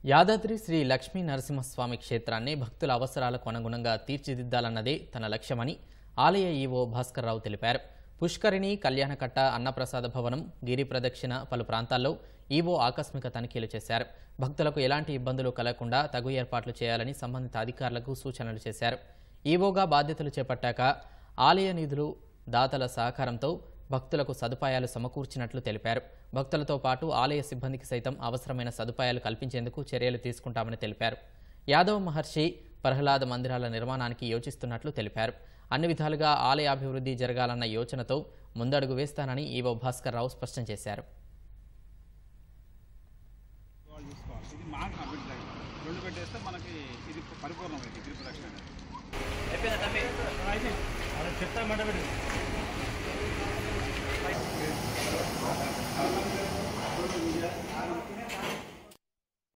యాదాద్రి శ్రీ లక్ష్మీ నరసింహస్వామి క్షేత్రాన్ని భక్తుల అవసరాలకు అనుగుణంగా తీర్చిదిద్దాలన్నదే తన లక్ష్యమని ఆలయ ఈవో భాస్కర్రావు తెలిపారు. పుష్కరిణి, కళ్యాణకట్ట, అన్నప్రసాద భవనం, గిరి ప్రదక్షిణ పలు ప్రాంతాల్లో ఈవో ఆకస్మిక తనిఖీలు చేశారు. భక్తులకు ఎలాంటి ఇబ్బందులు కలగకుండా తగు ఏర్పాట్లు చేయాలని సంబంధిత అధికారులకు సూచనలు చేశారు. ఈవోగా బాధ్యతలు చేపట్టాక ఆలయ నిధులు, దాతల సహకారంతో భక్తులకు సదుపాయాలు సమకూర్చినట్లు తెలిపారు. భక్తులతో పాటు ఆలయ సిబ్బందికి సైతం అవసరమైన సదుపాయాలు కల్పించేందుకు చర్యలు తీసుకుంటామని తెలిపారు. యాదవ మహర్షి ప్రహ్లాద మందిరాల నిర్మాణానికి యోచిస్తున్నట్లు తెలిపారు. అన్ని విధాలుగా ఆలయ అభివృద్ధి జరగాలన్న యోచనతో ముందడుగు వేస్తానని ఈవో భాస్కర్రావు స్పష్టం చేశారు. చెప్తా